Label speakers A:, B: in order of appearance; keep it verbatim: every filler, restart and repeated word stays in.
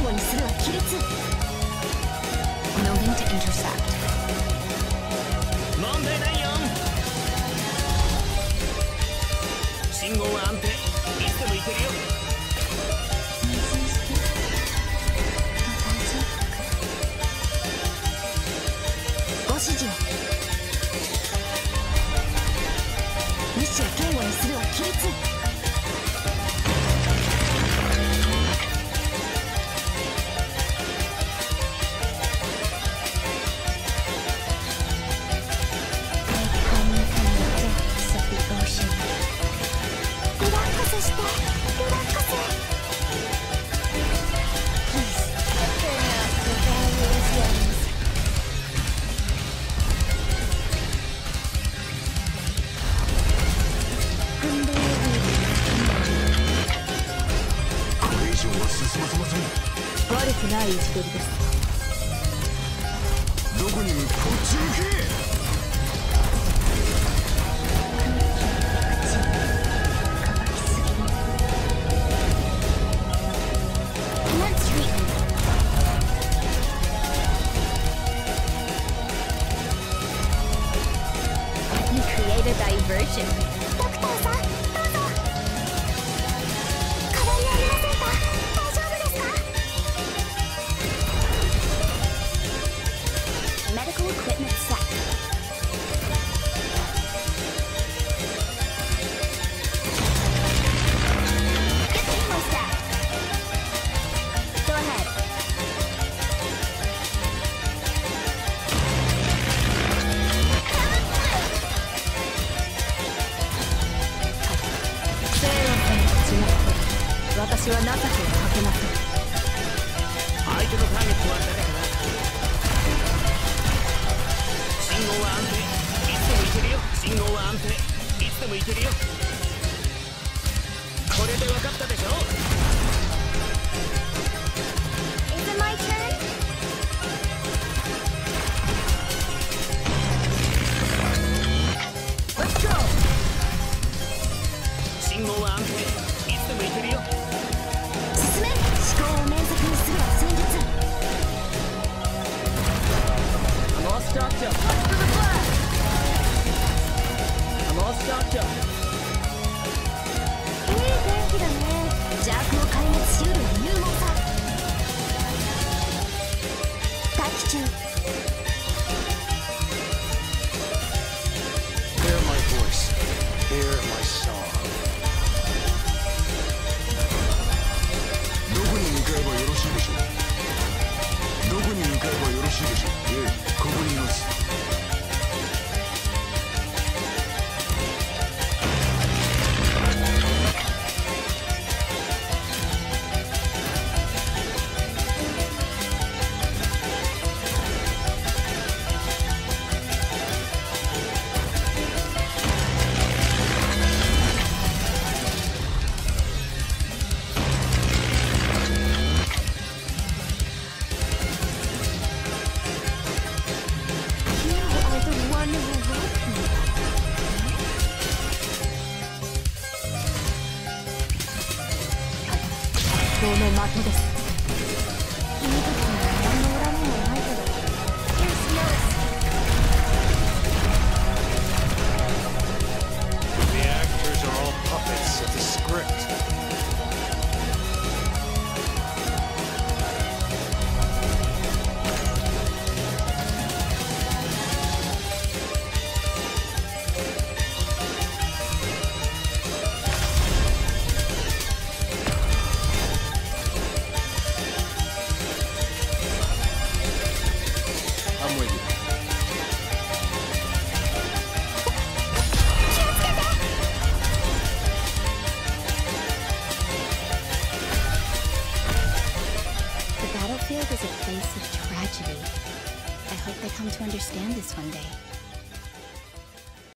A: 護にするは亀裂。
B: Moving to intersect.
C: 問題ないよ。信号は安定。いつでも行けるよ。
A: ご指示を。意志を堅固にするは亀裂。
D: 悪くない位置取りです。
E: どこに向こっち向け。
B: Create a diversion.
A: ドクターさん、どうぞ。変わりありませんか。大丈夫ですか。
B: Medical equipment set. Get the info stack. Go ahead.
D: Sarah 私は情けをかけません。
C: 相手のターゲットは誰かな。信号は安定。いつでも行けるよ。信号は安定。いつでも行けるよ。これで分かったでしょ。
A: Is it my turn?
C: Let's go. 信号は安定。いつでも行けるよ。
A: 進め。思考を連続にするは戦術。
C: I'm all stocked up. Watch for the flag. I'm all stocked up.
A: いい天気だね。邪悪を壊滅しうる勇猛さ。待機中。
E: Hear my voice. Hear my song. どこに向かえばよろしいでしょう。どこに向かえばよろしいでしょう。ええ、ここにいます。
D: この的です。
A: いい時に何の恨みもないけど。Here's yours.
E: The actors are all puppets of the script. I'm with you.
B: The battlefield is a place of tragedy. I hope they come to understand this one day.